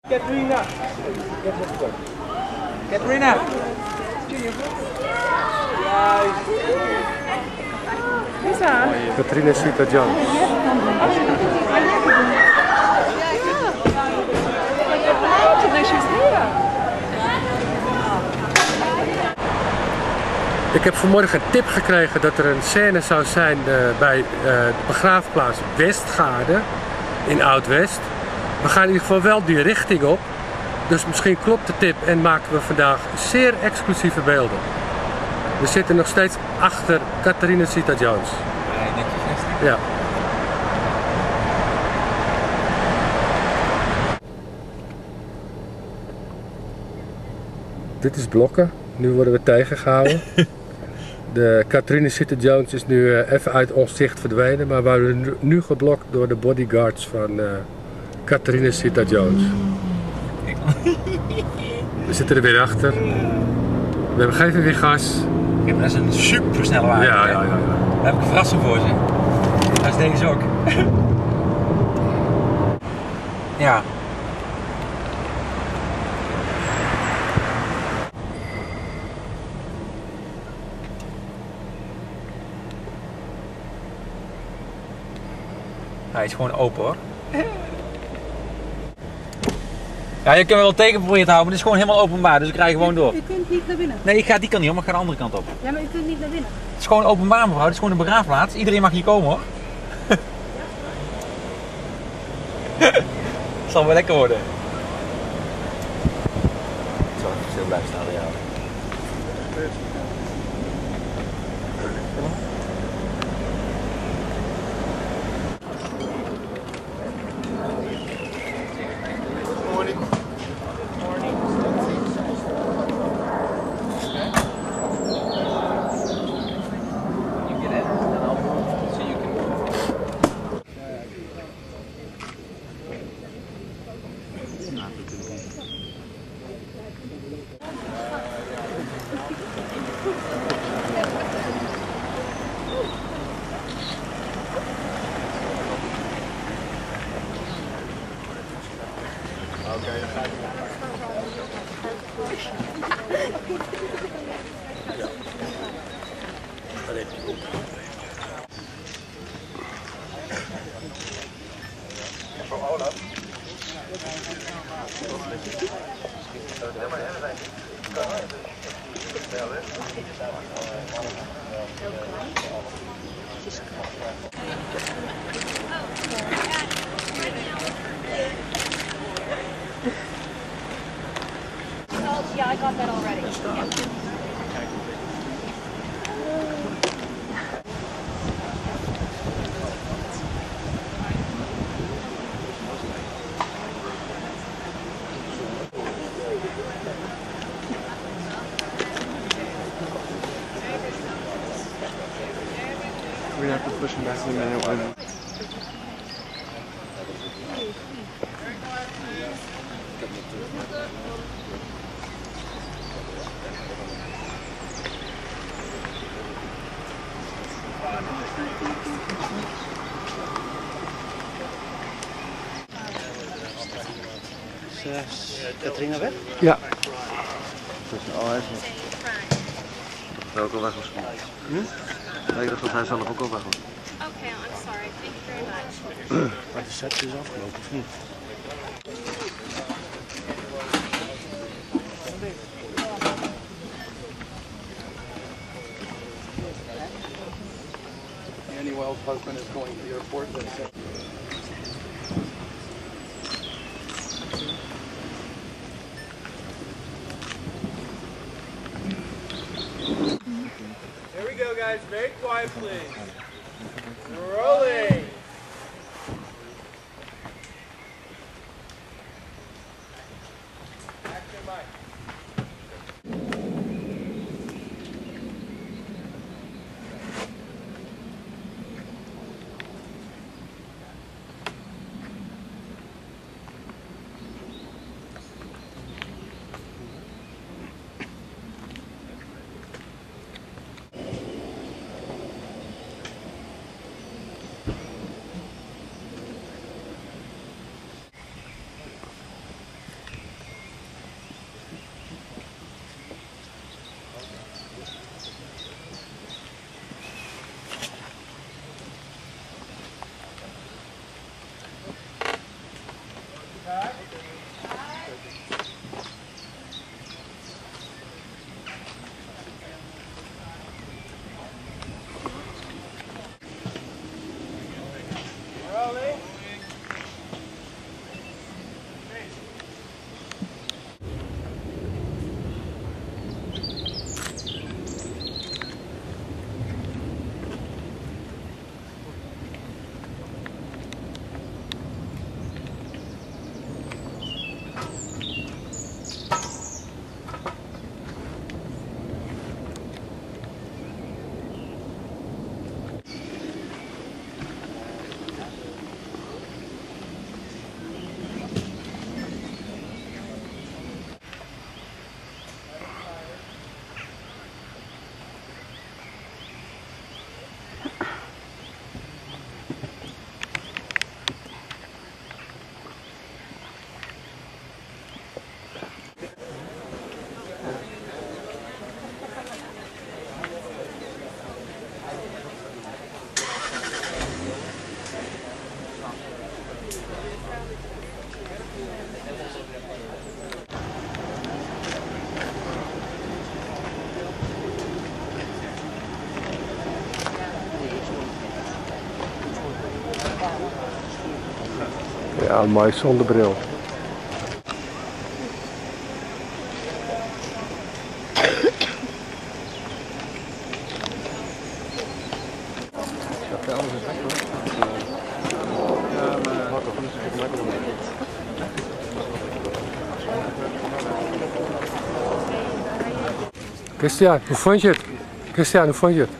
Katrina. Katrina. Katrina Zeta-Jones. Ik heb vanmorgen een tip gekregen dat er een scène zou zijn bij de begraafplaats Westgaarde in Oud-West. We gaan in ieder geval wel die richting op. Dus misschien klopt de tip en maken we vandaag zeer exclusieve beelden. We zitten nog steeds achter Katrina Zeta-Jones. Ja. Dit is Blokken. Nu worden we tegengehouden. De Katrina Zeta-Jones is nu even uit ons zicht verdwenen, maar we worden nu geblokt door de bodyguards van Katrina Zeta-Jones. We zitten er weer achter. We geven weer gas. Ja, maar dat is een super snelle wagen. Ja. Daar heb ik een verrassing voor ze. Dat is deze ook. Ja. Hij is gewoon open hoor. Ja, je kunt wel tegen proberen te houden, maar het is gewoon helemaal openbaar, dus ik rij gewoon door. U kunt niet naar binnen. Nee, ik ga die kant niet om, maar ik ga de andere kant op. Ja, maar u kunt niet naar binnen. Het is gewoon openbaar mevrouw, het is gewoon een begraafplaats. Iedereen mag hier komen hoor. Het zal wel lekker worden. Ik zal even stil blijven staan bij jou. Yeah, I got that already. We have to push him back in a minute. Is Katrina weg? Ja. Oh, hij is nog. Hij ook al weg misschien. Nee, ik dacht dat hij zelf ook al weg was. Okay, I'm sorry. Thank you very much. Maar de set is afgelopen, of niet? Annie Wells' husband is going to the airport. Here we go, guys. Very quiet, please. Rolling. Action, Mike. Ja, mooi zonnebril. Christian, hoe vond je het? Christian, hoe vond je het?